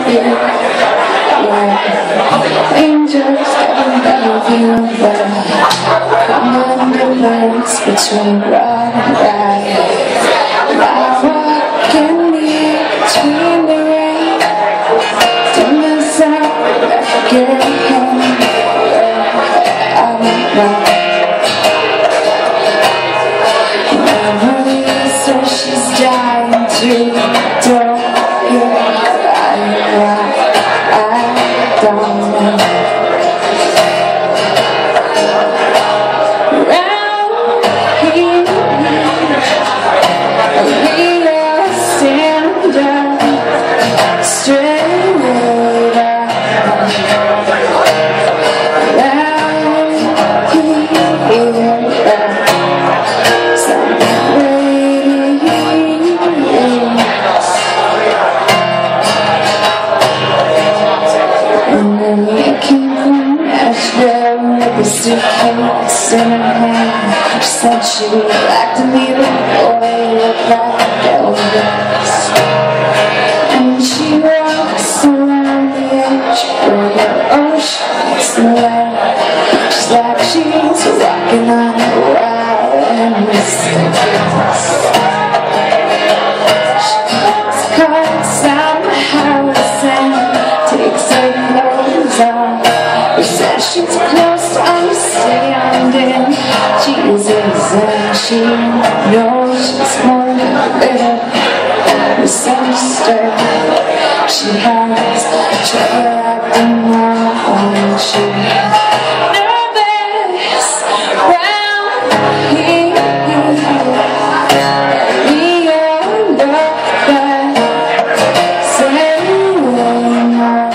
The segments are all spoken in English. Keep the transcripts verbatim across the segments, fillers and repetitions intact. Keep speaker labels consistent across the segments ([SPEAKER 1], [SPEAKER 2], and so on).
[SPEAKER 1] Yeah. Angels heaven above you, but common difference between wrong and right. I walk in the air between the rain, dim the sound, I get home. I don't know. Memory says she's dying to don't get. I I don't know. Round here, we are standing straight up. Round here, some with a suitcase in her hand. She said she would like to meet a boy look like Elvis. And she walks around the edge where the ocean's the land. She's like she's walking on a wild and mysterious. She gets caught somehow and takes her clothes off. She says she's close to understanding Jesus, and she knows she's more than bitter, misunderstood. She has trouble acting wrong. She's nervous round here. We all look back, saying no.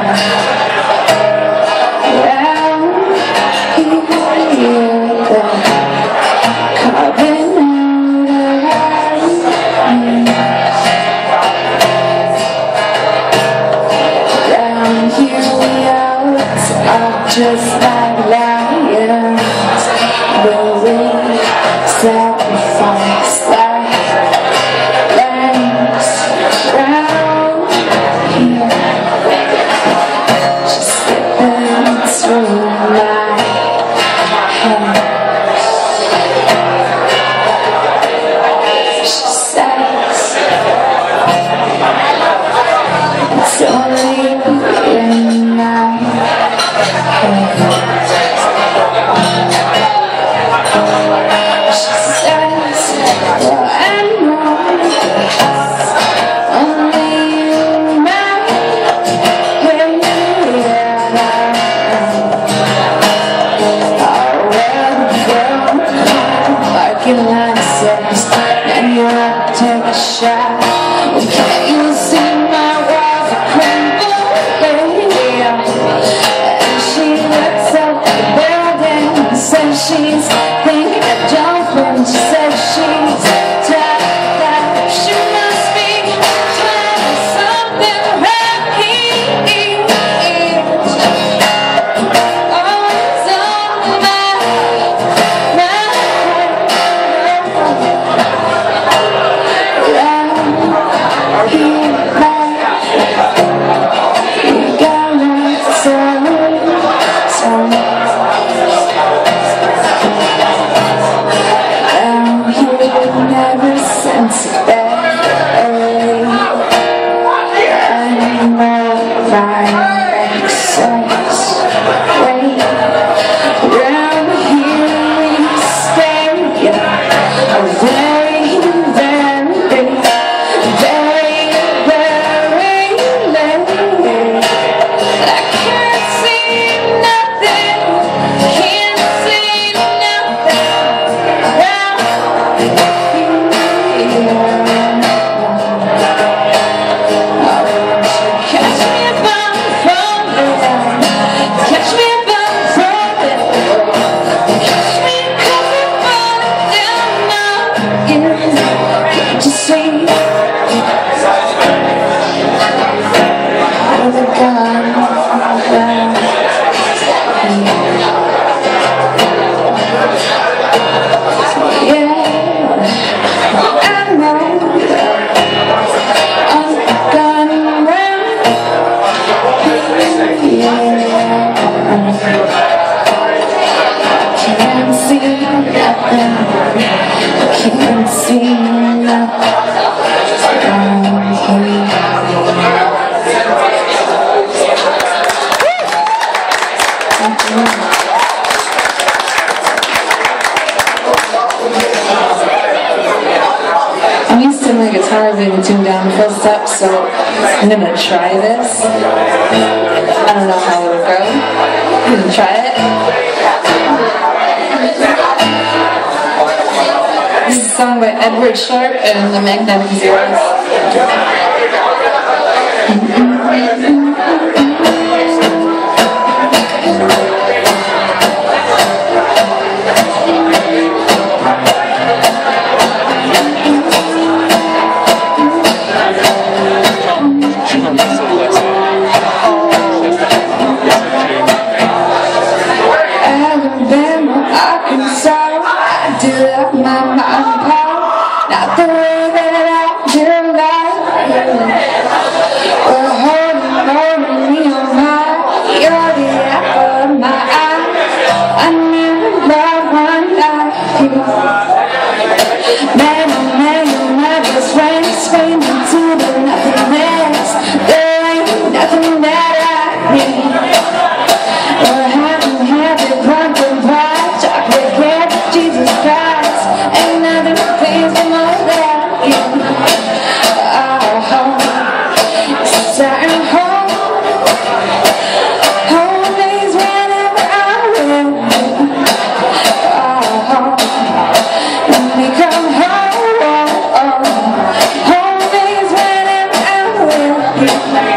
[SPEAKER 1] Just like lions, but we sacrifice like lambs round here. She's slipping through my hands. She says it's only in my head. So I'm gonna try this. I don't know how it'll go. I'm gonna try it. This is a song by Edward Sharp and the Magnetic Zeros. Not the way that I do like you. Well, holding, holding me on high. You're the apple of my eye. I never loved one like you. Man, oh man, you're my best friend. Swing into the nothingness. There ain't nothing that I need. Well, haven't had the pumpkin pie, chocolate cake, Jesus Christ. Ain't nothing please me more than you. Oh, certain home, home days whenever I'm with you. Oh, when we come home, oh, home days whenever I'm with you.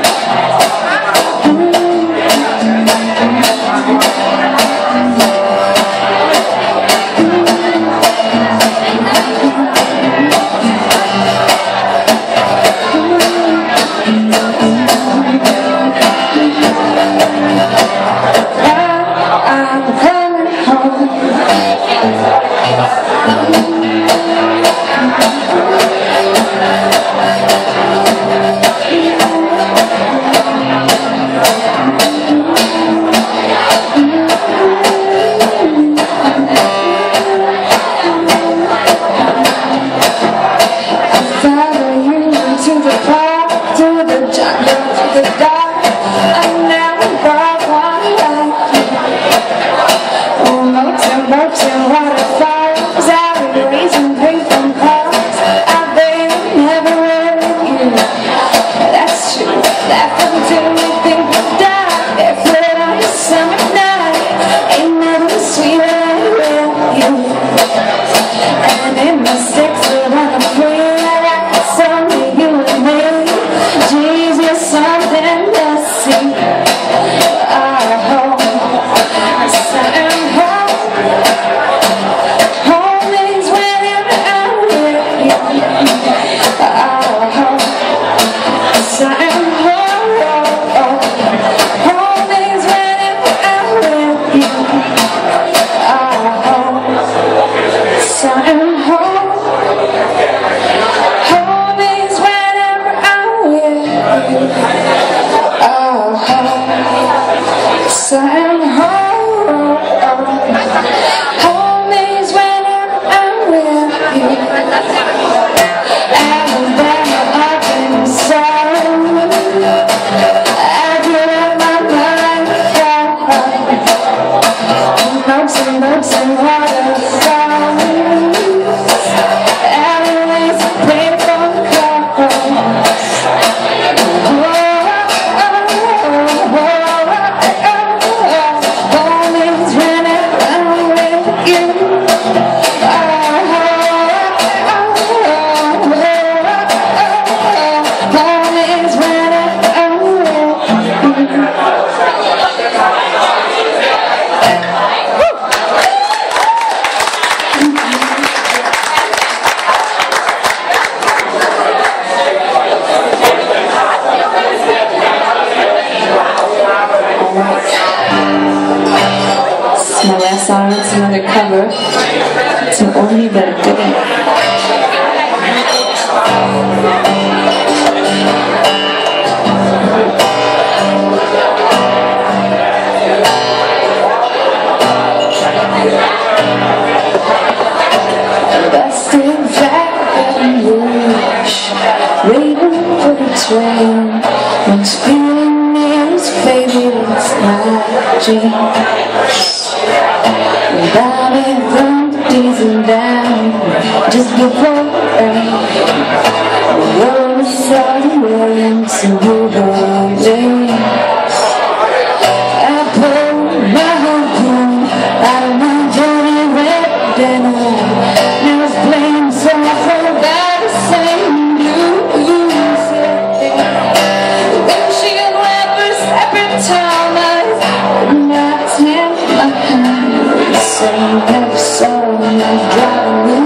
[SPEAKER 1] My last song, it's another cover. It's an oldie but a goodie. Busted Baton Rouge, waiting for the train. Once feeling is, baby, it's my dream. Bobby thumped diesel down just before rain. never saw the way to move away. I pulled my harpoon out of my dirty red denim. Now it's playing soft by the same blues. Windshield wipers, separate town eyes, not ten my hand. Same never saw me driving.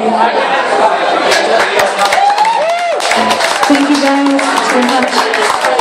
[SPEAKER 1] Thank you guys so much.